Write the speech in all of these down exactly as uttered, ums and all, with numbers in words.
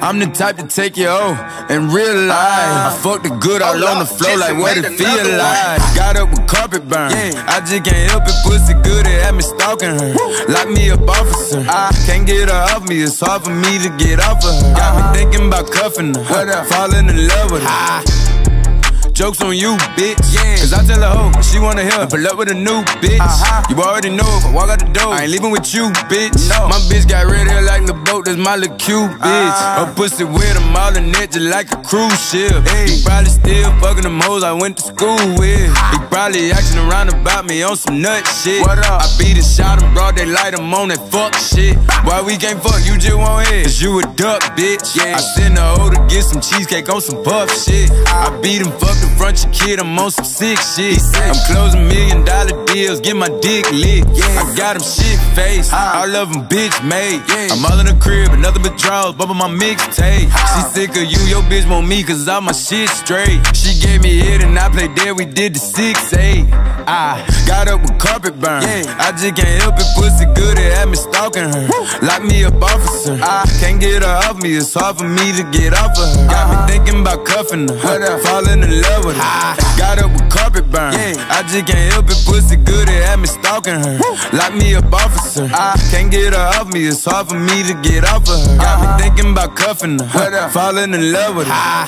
I'm the type to take you out in real life. I fucked the good all on the floor like what it feel like. Got up with carpet burn. I just can't help it, pussy good, it had me stalking her. Lock me up, officer. I can't get her off me, it's hard for me to get off of her. Got me thinking about cuffing her, falling in love with her. Jokes on you, bitch. Yeah. Cause I tell her hoe, she wanna hear. Pull up with a new bitch. Uh-huh. You already know if I walk out the door, I ain't leaving with you, bitch. No. My bitch got red hair like the boat, that's my little cute bitch. Uh-huh. Her pussy with them all in it just like a cruise ship. Hey. He probably still fucking them hoes I went to school with. He probably asking around about me on some nut shit. What up? I beat a shot and brought that light, I'm on that fuck shit. Why we can't fuck, you just want head, cause you a duck, bitch. Yeah. I send her hoe to get some cheesecake on some puff shit. I beat him, fuck the front your kid, I'm on some sick shit. I'm closing million dollar deals, get my dick lit. I got him shit faced, all of them bitch made. I'm all in the crib, nothing but draws, bumping my mixtape. She sick of you, your bitch want me, cause all my shit straight. She gave me head and I played dead, we did the six eight. I got up with carpet burn. I just can't help it, pussy good, it had me stalking her. Lock me up, officer. I can't get her off me, it's hard for me to get off of her. Got me thinking about cuffing her, falling in love with her. Got up with carpet burn. I just can't help it, pussy good, it had me stalking her. Lock me up, officer. I can't get her off me, it's hard for me to get off of her. Got me thinking about cuffing her, falling in love with her.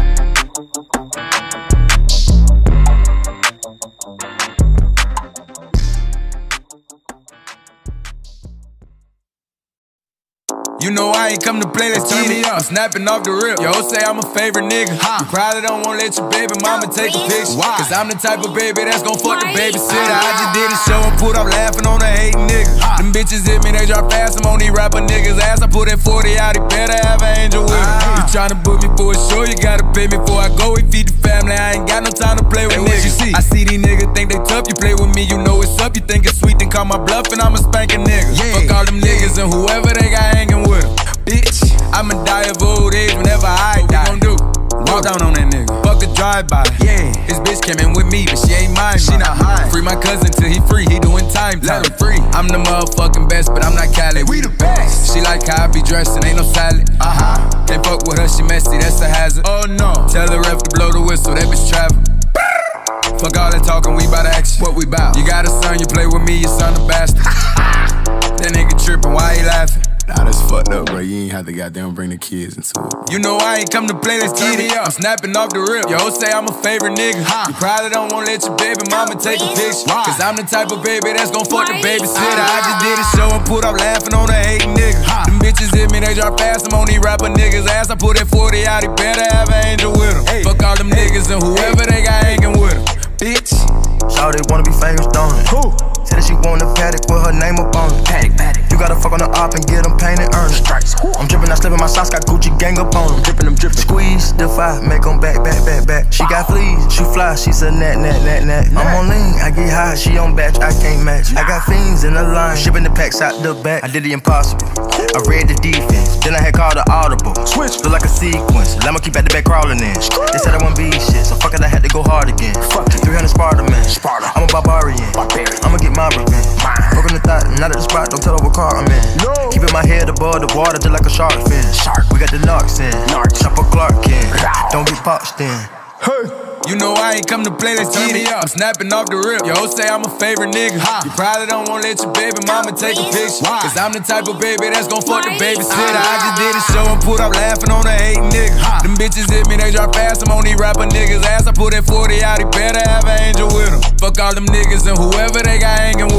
You know I ain't come to play, let's turn me up. I'm snapping off the rip. Yo, say I'm a favorite nigga. You probably don't wanna let your baby mama take a picture. Why? Cause I'm the type of baby that's gon' fuck the babysitter. I just did a show and put up laughing on a hating nigga. Them bitches hit me, they drop fast. I'm on these rapper niggas' ass. I put that forty out, he better have an angel with him. You tryna book me for a show, you gotta pay me before I go. We feed the family, I ain't got no time to play with niggas. You see? I see these niggas think they tough. You play with me, you know it's up. You think it's sweet, then call my bluff and I'ma spank a nigga. Yeah. Fuck all them niggas and whoever they got hanging with them. Bitch, I'ma die of old age whenever I die. What we gon' do? Walk down on that nigga. Fuck a drive-by. Yeah. His bitch came in with me, but she ain't mine. She not mine. Free my cousin till he free. He doing time. Let him free. I'm the motherfucking best, but I'm not Cali. We the best. She like how I be dressed and ain't no salad. Uh huh. Can't fuck with her, she messy. That's a hazard. Oh no. Tell the ref to blow the whistle. That bitch travel. Fuck all that talking, we bout action. What we bout? You got a son, you play with me, your son a bastard. That nigga trippin', why he laughing? Nah, that's fucked up, bro. You ain't have to goddamn bring the kids into it. You know I ain't come to play, let's get it. I'm snapping off the rip. Yo, say I'm a favorite nigga. You probably don't wanna let your baby mama take a picture. Cause I'm the type of baby that's gon' fuck the babysitter. I just did a show and put up laughing on a hating nigga. Them bitches hit me, they drop fast. I'm on these rapper niggas' ass. I put that forty out, he better have an angel with him. Fuck all them niggas and whoever they got hanging with him. Bitch. Shawty wanna be famous, don't it? Who? Said that she want a paddock with her name up on it. Paddock, paddock. You gotta fuck on the op and get them painted, earn it. Stripes. I'm drippin', I slippin' my socks, got Gucci gang up on them. Drippin', them drippin'. Squeeze, defy, make them back, back, back, back. She got fleas, she fly, she's a nat, nat, nat, nat. I'm on lean, I get high, she on batch, I can't match. I got fiends in the line, shipping the packs out the back. I did the impossible, I read the defense, then I had called the audible. Switch, look like a sequence, I'ma keep at the back crawling in. They said I wouldn't be shit, so fuck it, I had to go hard again. Fuck it, three hundred Sparta, man. Sparta. I'm a barbarian, barbarian. I'ma get my revenge. Broken the thought, not at the spot, don't tell her what car I'm in. No. Keeping my head above the water just like a shark fin. Shark. We got the narcs in, narcs. Chopper Clark in. Don't get popped in. Hey. You know I ain't come to play, let's get it. I'm snapping off the rip. Yo, say I'm a favorite nigga. You probably don't wanna let your baby mama take a picture. Cause I'm the type of baby that's gon' fuck the babysitter. I just did a show and put up laughing on a hating nigga. Them bitches hit me, they drop fast. I'm on these rapper niggas' ass. I put that forty out, he better have an angel with him. Fuck all them niggas and whoever they got hanging